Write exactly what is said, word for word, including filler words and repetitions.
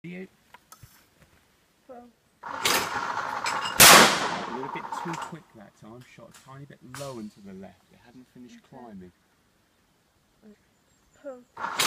You? Pull. A little bit too quick that time, shot a tiny bit low and to the left. It hadn't finished Okay. climbing. Pull.